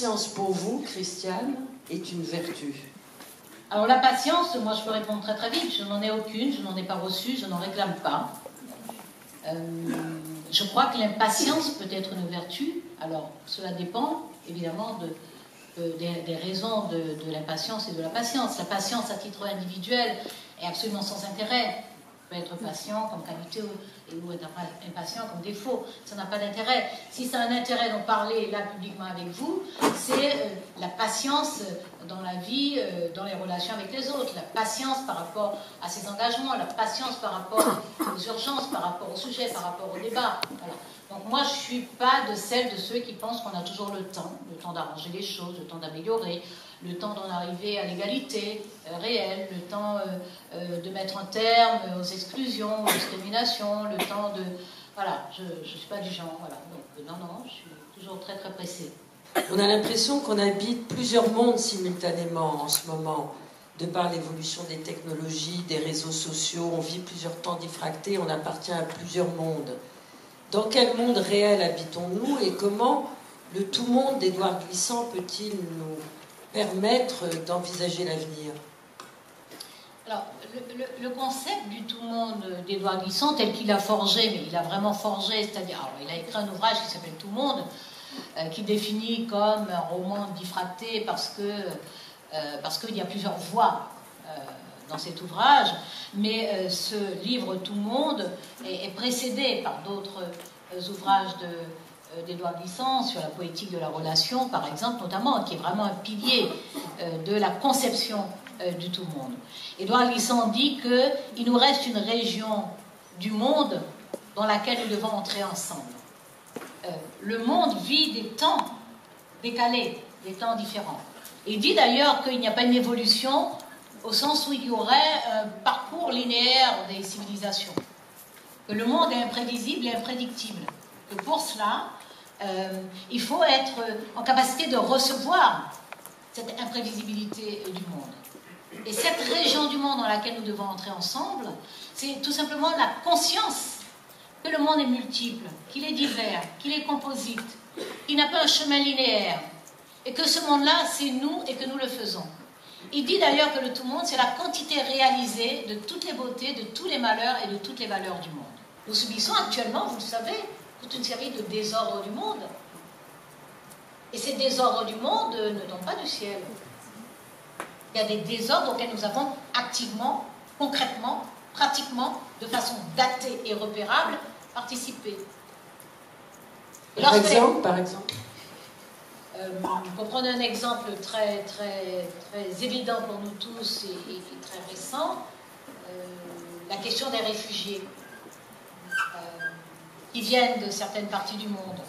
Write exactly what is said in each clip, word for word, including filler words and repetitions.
patience pour vous, Christiane, est une vertu? Alors la patience, moi je peux répondre très très vite, je n'en ai aucune, je n'en ai pas reçu, je n'en réclame pas. Euh, je crois que l'impatience peut être une vertu, alors cela dépend évidemment de, de, des, des raisons de, de l'impatience et de la patience. La patience à titre individuel est absolument sans intérêt. On peut être patient comme qualité ou, ou être impatient comme défaut. Ça n'a pas d'intérêt. Si ça a un intérêt d'en parler là publiquement avec vous, c'est euh, la patience dans la vie, euh, dans les relations avec les autres, la patience par rapport à ses engagements, la patience par rapport aux urgences, par rapport au sujet, par rapport au débat. Voilà. Donc moi, je ne suis pas de celle de ceux qui pensent qu'on a toujours le temps, le temps d'arranger les choses, le temps d'améliorer, le temps d'en arriver à l'égalité euh, réelle, le temps euh, euh, de mettre un terme aux exclusions, aux discriminations, le temps de... Voilà, je ne suis pas du genre, voilà. Donc euh, non, non, je suis toujours très très pressée. On a l'impression qu'on habite plusieurs mondes simultanément en ce moment, de par l'évolution des technologies, des réseaux sociaux, on vit plusieurs temps diffractés, on appartient à plusieurs mondes. Dans quel monde réel habitons-nous et comment le tout-monde d'Édouard Glissant peut-il nous permettre d'envisager l'avenir? Alors, le, le, le concept du tout-monde d'Édouard Glissant, tel qu'il a forgé, mais il a vraiment forgé, c'est-à-dire, alors, il a écrit un ouvrage qui s'appelle Tout-monde, euh, qui définit comme un roman diffracté parce que euh, parce qu'il y a plusieurs voix euh, dans cet ouvrage, mais euh, ce livre Tout-monde est, est précédé par d'autres euh, ouvrages de d'Édouard Glissant sur la poétique de la relation, par exemple, notamment, qui est vraiment un pilier euh, de la conception euh, du tout-monde. Édouard Glissant dit qu'il nous reste une région du monde dans laquelle nous devons entrer ensemble. Euh, le monde vit des temps décalés, des temps différents. Il dit d'ailleurs qu'il n'y a pas une évolution au sens où il y aurait un parcours linéaire des civilisations. Que le monde est imprévisible et imprédictible. Que pour cela, euh, il faut être en capacité de recevoir cette imprévisibilité du monde. Et cette région du monde dans laquelle nous devons entrer ensemble, c'est tout simplement la conscience que le monde est multiple, qu'il est divers, qu'il est composite, qu'il n'a pas un chemin linéaire, et que ce monde-là, c'est nous et que nous le faisons. Il dit d'ailleurs que le tout-monde, c'est la quantité réalisée de toutes les beautés, de tous les malheurs et de toutes les valeurs du monde. Nous subissons actuellement, vous le savez, toute une série de désordres du monde. Et ces désordres du monde ne tombent pas du ciel. Il y a des désordres auxquels nous avons activement, concrètement, pratiquement, de façon datée et repérable, participé. Et par exemple, les... par exemple euh, Pour prendre un exemple très, très, très évident pour nous tous et, et très récent, euh, la question des réfugiés euh, qui viennent de certaines parties du monde,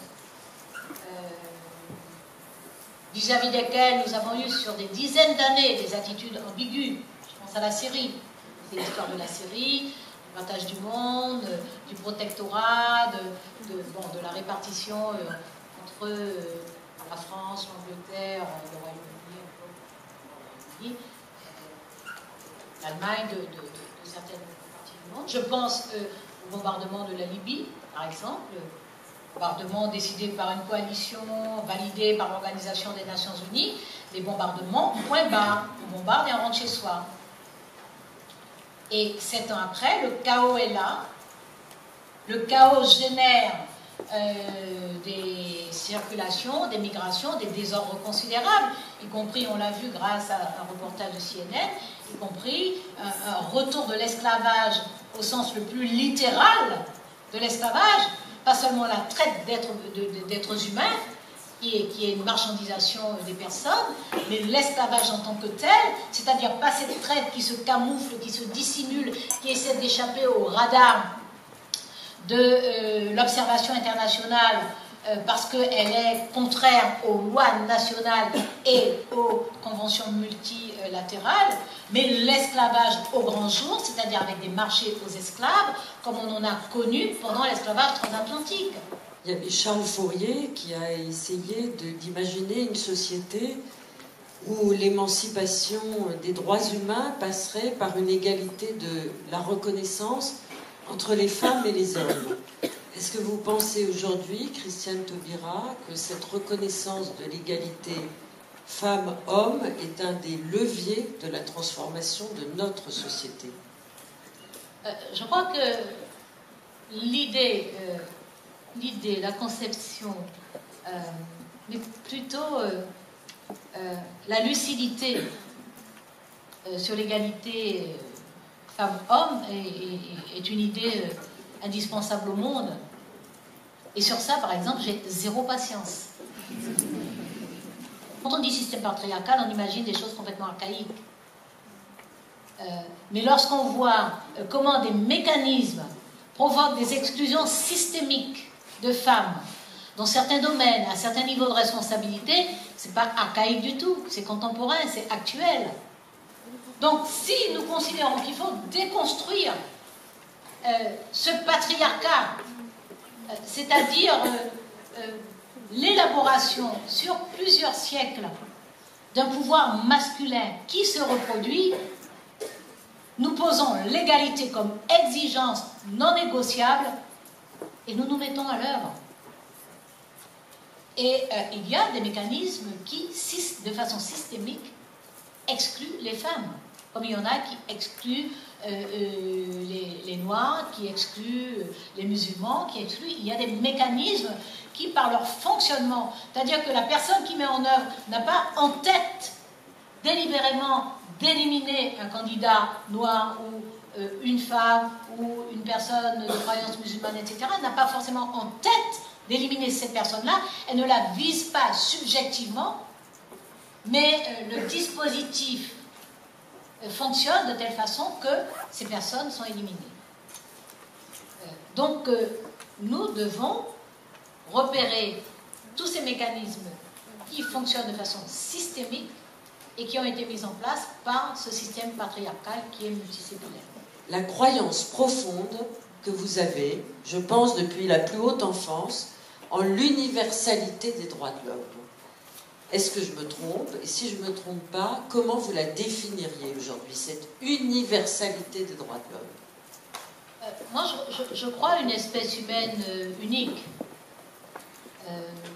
vis-à-vis euh, desquels nous avons eu sur des dizaines d'années des attitudes ambiguës. Je pense à la Syrie, c'est l'histoire de la Syrie, du partage du monde, du protectorat, de, de, bon, de la répartition euh, entre euh, la France, l'Angleterre, le Royaume-Uni, euh, l'Allemagne, de, de, de, de certaines parties du monde. Je pense euh, au bombardement de la Libye, par exemple, bombardement décidé par une coalition, validé par l'Organisation des Nations Unies, des bombardements, point barre, on bombarde et on rentre chez soi. Et sept ans après, le chaos est là, le chaos génère euh, des circulations, des migrations, des désordres considérables, y compris, on l'a vu grâce à un reportage de C N N, y compris un, un retour de l'esclavage au sens le plus littéral de l'esclavage, pas seulement la traite d'êtres humains, qui est, qui est une marchandisation des personnes, mais l'esclavage en tant que tel, c'est-à-dire pas cette traite qui se camoufle, qui se dissimule, qui essaie d'échapper au radar de euh, l'observation internationale euh, parce qu'elle est contraire aux lois nationales et aux conventions multilatérales, mais l'esclavage au grand jour, c'est-à-dire avec des marchés aux esclaves, comme on en a connu pendant l'esclavage transatlantique. Il y avait Charles Fourier qui a essayé d'imaginer une société où l'émancipation des droits humains passerait par une égalité de la reconnaissance entre les femmes et les hommes. Est-ce que vous pensez aujourd'hui, Christiane Taubira, que cette reconnaissance de l'égalité femmes-hommes est un des leviers de la transformation de notre société? euh, Je crois que l'idée, euh, l'idée, la conception, euh, mais plutôt euh, euh, la lucidité euh, sur l'égalité euh, femmes-hommes est, est, est une idée euh, indispensable au monde. Et sur ça, par exemple, j'ai zéro patience. Quand on dit système patriarcal, on imagine des choses complètement archaïques. Euh, mais lorsqu'on voit euh, comment des mécanismes provoquent des exclusions systémiques de femmes dans certains domaines, à certains niveaux de responsabilité, c'est pas archaïque du tout, c'est contemporain, c'est actuel. Donc, si nous considérons qu'il faut déconstruire euh, ce patriarcat, euh, c'est-à-dire euh, euh, l'élaboration sur plusieurs siècles d'un pouvoir masculin qui se reproduit, nous posons l'égalité comme exigence non négociable et nous nous mettons à l'œuvre. Et euh, il y a des mécanismes qui, de façon systémique, excluent les femmes. Comme il y en a qui excluent euh, euh, les, les Noirs, qui excluent euh, les musulmans, qui excluent... Il y a des mécanismes qui, par leur fonctionnement, c'est-à-dire que la personne qui met en œuvre n'a pas en tête délibérément d'éliminer un candidat noir ou euh, une femme ou une personne de croyance musulmane, et cetera, n'a pas forcément en tête d'éliminer cette personne-là, elle ne la vise pas subjectivement, mais euh, le dispositif euh, fonctionne de telle façon que ces personnes sont éliminées. Euh, donc, euh, nous devons repérer tous ces mécanismes qui fonctionnent de façon systémique et qui ont été mis en place par ce système patriarcal qui est multiséculaire. La croyance profonde que vous avez, je pense depuis la plus haute enfance, en l'universalité des droits de l'homme. Est-ce que je me trompe? Et si je ne me trompe pas, comment vous la définiriez aujourd'hui, cette universalité des droits de l'homme? euh, Moi, je, je, je crois à une espèce humaine euh, unique. Euh,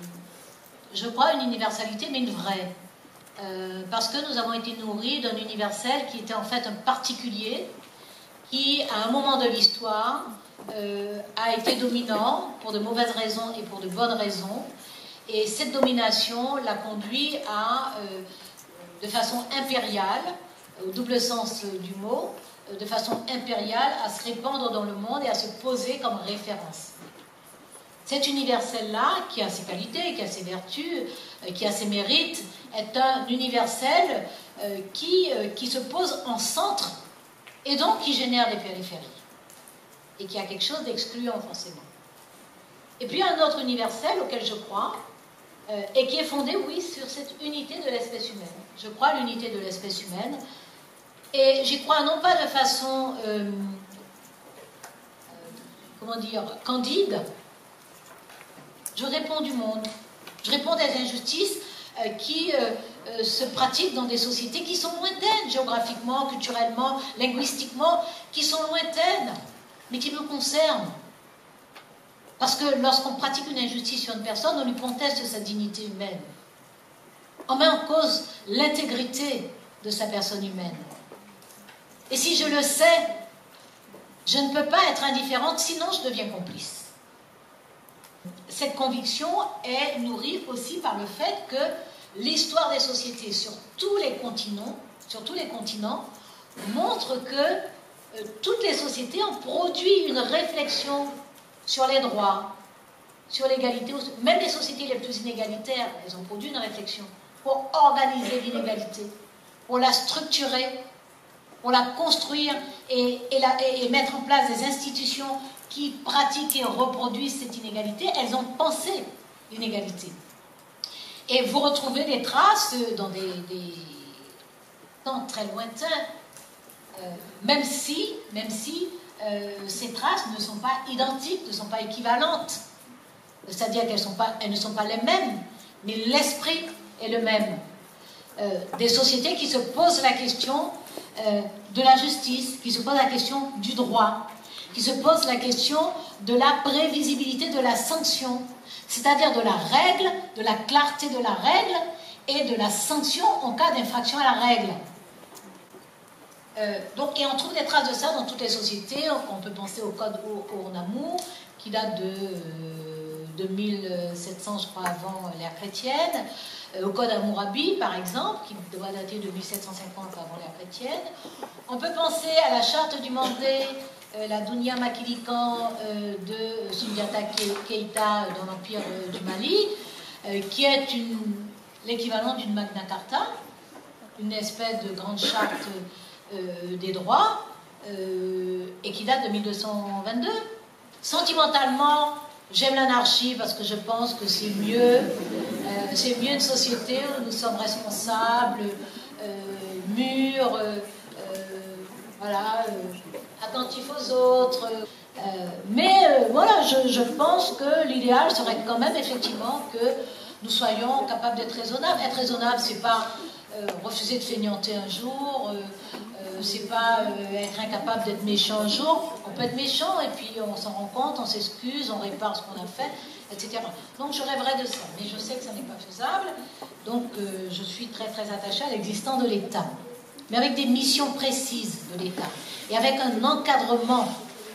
je crois à une universalité, mais une vraie. Euh, parce que nous avons été nourris d'un universel qui était en fait un particulier, qui, à un moment de l'histoire, euh, a été dominant pour de mauvaises raisons et pour de bonnes raisons. Et cette domination l'a conduit à, euh, de façon impériale, au double sens du mot, euh, de façon impériale, à se répandre dans le monde et à se poser comme référence. Cet universel-là, qui a ses qualités, qui a ses vertus, euh, qui a ses mérites, est un universel euh, qui, euh, qui se pose en centre et donc qui génère des périphéries. Et qui a quelque chose d'excluant forcément. Et puis un autre universel auquel je crois, euh, et qui est fondé, oui, sur cette unité de l'espèce humaine. Je crois à l'unité de l'espèce humaine, et j'y crois non pas de façon, euh, euh, comment dire, candide. Je réponds du monde. Je réponds des injustices euh, qui euh, euh, se pratiquent dans des sociétés qui sont lointaines, géographiquement, culturellement, linguistiquement, qui sont lointaines, mais qui me concernent. Parce que lorsqu'on pratique une injustice sur une personne, on lui conteste sa dignité humaine. On met en cause l'intégrité de sa personne humaine. Et si je le sais, je ne peux pas être indifférente, sinon je deviens complice. Cette conviction est nourrie aussi par le fait que l'histoire des sociétés sur tous les continents, sur tous les continents montre que euh, toutes les sociétés ont produit une réflexion sur les droits, sur l'égalité. Même les sociétés les plus inégalitaires, elles ont produit une réflexion pour organiser l'inégalité, pour la structurer, pour la construire et, et, la, et, et mettre en place des institutions qui pratiquent et reproduisent cette inégalité. Elles ont pensé l'inégalité. Et vous retrouvez des traces dans des, des temps très lointains, euh, même si, même si euh, ces traces ne sont pas identiques, ne sont pas équivalentes. C'est-à-dire qu'elles sont pas, elles ne sont pas les mêmes, mais l'esprit est le même. Euh, des sociétés qui se posent la question euh, de la justice, qui se posent la question du droit, qui se pose la question de la prévisibilité de la sanction, c'est-à-dire de la règle, de la clarté de la règle et de la sanction en cas d'infraction à la règle. Euh, donc, et on trouve des traces de ça dans toutes les sociétés. On peut penser au code Ur-Nammu, qui date de euh, deux mille sept cents, je crois, avant l'ère chrétienne. Euh, au code Hammurabi, par exemple, qui doit dater de mille sept cent cinquante avant l'ère chrétienne. On peut penser à la charte du Mandé, euh, la Dunya Makilikan euh, de Sundiata Keïta dans l'Empire euh, du Mali, euh, qui est l'équivalent d'une Magna Carta, une espèce de grande charte Euh, des droits euh, et qui date de mille deux cent vingt-deux. Sentimentalement, j'aime l'anarchie parce que je pense que c'est mieux, euh, c'est mieux une société où nous sommes responsables, euh, mûrs, euh, euh, voilà, euh, attentifs aux autres. Euh, mais euh, voilà, je, je pense que l'idéal serait quand même effectivement que nous soyons capables d'être raisonnables. Être raisonnable, c'est pas euh, refuser de fainéanter un jour. Euh, c'est pas euh, être incapable d'être méchant un jour. On peut être méchant et puis on s'en rend compte, on s'excuse, on répare ce qu'on a fait, et cetera. Donc je rêverais de ça, mais je sais que ça n'est pas faisable. Donc euh, je suis très très attachée à l'existence de l'État, mais avec des missions précises de l'État et avec un encadrement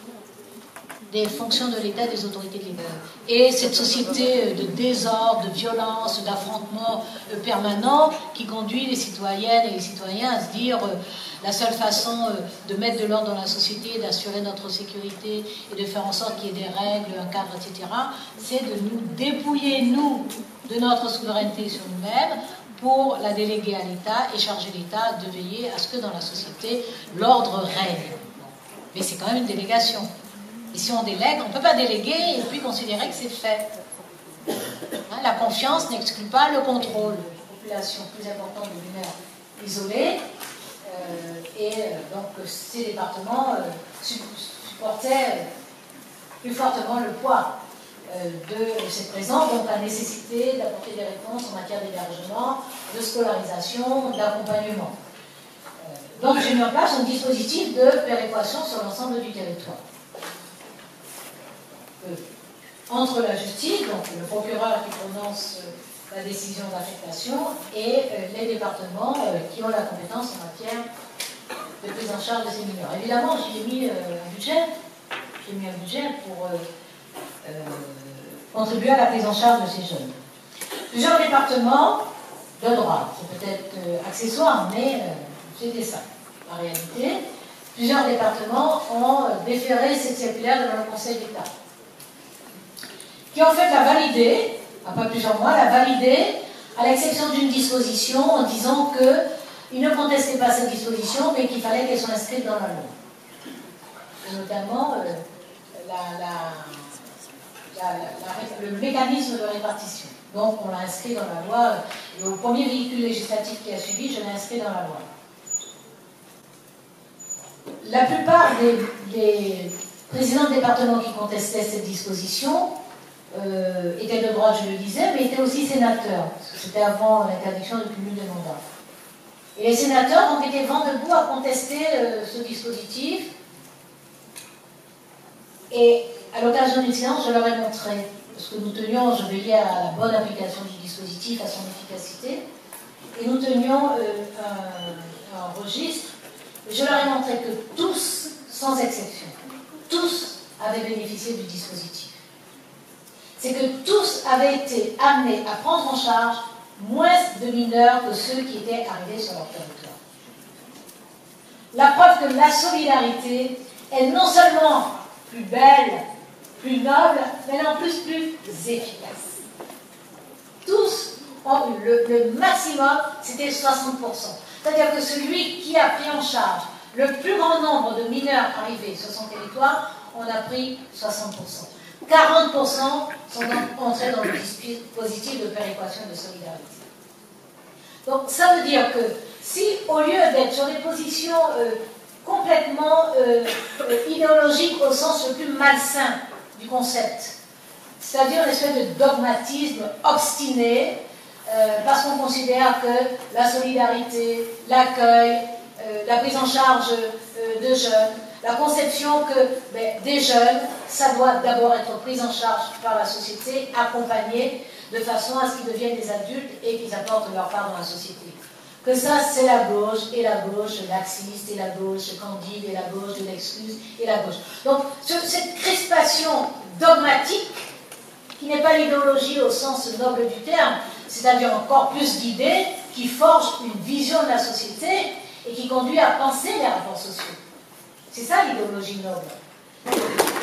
des fonctions de l'État et des autorités de l'État. Et cette société de désordre, de violence, d'affrontement permanent qui conduit les citoyennes et les citoyens à se dire euh, la seule façon euh, de mettre de l'ordre dans la société, d'assurer notre sécurité et de faire en sorte qu'il y ait des règles, un cadre, et cetera, c'est de nous dépouiller, nous, de notre souveraineté sur nous-mêmes pour la déléguer à l'État et charger l'État de veiller à ce que dans la société, l'ordre règne. Mais c'est quand même une délégation. Et si on délègue, on ne peut pas déléguer et puis considérer que c'est fait. Hein, la confiance n'exclut pas le contrôle. Une population plus importante de mineurs isolés, euh, et euh, donc ces départements euh, supportaient plus fortement le poids euh, de cette présence, donc la nécessité d'apporter des réponses en matière d'hébergement, de scolarisation, d'accompagnement. Euh, donc j'ai mis en place un dispositif de péréquation sur l'ensemble du territoire. Euh, entre la justice, donc le procureur qui prononce euh, la décision d'affectation, et euh, les départements euh, qui ont la compétence en matière de prise en charge de ces mineurs. Évidemment, j'y ai mis euh, un budget, j'ai mis un budget pour euh, euh, contribuer à la prise en charge de ces jeunes. Plusieurs départements de droit, c'est peut-être euh, accessoire, mais euh, c'était ça, en réalité. Plusieurs départements ont euh, déféré cette circulaire devant le Conseil d'État, qui en fait l'a validé, pas plusieurs mois, l'a validé, à l'exception d'une disposition en disant qu'il ne contestait pas cette disposition, mais qu'il fallait qu'elle soit inscrite dans la loi. Et notamment euh, la, la, la, la, le mécanisme de répartition. Donc on l'a inscrit dans la loi, et au premier véhicule législatif qui a suivi, je l'ai inscrit dans la loi. La plupart des, des présidents de département qui contestaient cette disposition Euh, étaient de droite, je le disais, mais étaient aussi sénateurs, parce que c'était avant l'interdiction du cumul de mandats. Et les sénateurs ont été vent debout à contester euh, ce dispositif, et à l'occasion d'une séance, je leur ai montré, parce que nous tenions, je veillais à la bonne application du dispositif, à son efficacité, et nous tenions euh, un, un registre, et je leur ai montré que tous, sans exception, tous avaient bénéficié du dispositif. C'est que tous avaient été amenés à prendre en charge moins de mineurs que ceux qui étaient arrivés sur leur territoire. La preuve que la solidarité est non seulement plus belle, plus noble, mais en plus plus efficace. Tous ont eu le, le maximum, c'était soixante pour cent. C'est-à-dire que celui qui a pris en charge le plus grand nombre de mineurs arrivés sur son territoire, on a pris soixante pour cent. quarante pour cent sont entrés dans le dispositif de péréquation de solidarité. Donc ça veut dire que si, au lieu d'être sur des positions euh, complètement euh, euh, idéologiques au sens le plus malsain du concept, c'est-à-dire une espèce de dogmatisme obstiné, euh, parce qu'on considère que la solidarité, l'accueil, euh, la prise en charge euh, de jeunes, La conception que ben, des jeunes, ça doit d'abord être pris en charge par la société, accompagné, de façon à ce qu'ils deviennent des adultes et qu'ils apportent leur part dans la société. Que ça, c'est la gauche, et la gauche laxiste, et la gauche candide, et la gauche de l'excuse, et la gauche. Donc, cette crispation dogmatique, qui n'est pas l'idéologie au sens noble du terme, c'est-à-dire encore plus d'idées qui forgent une vision de la société et qui conduit à penser les rapports sociaux. C'est ça l'idéologie noble.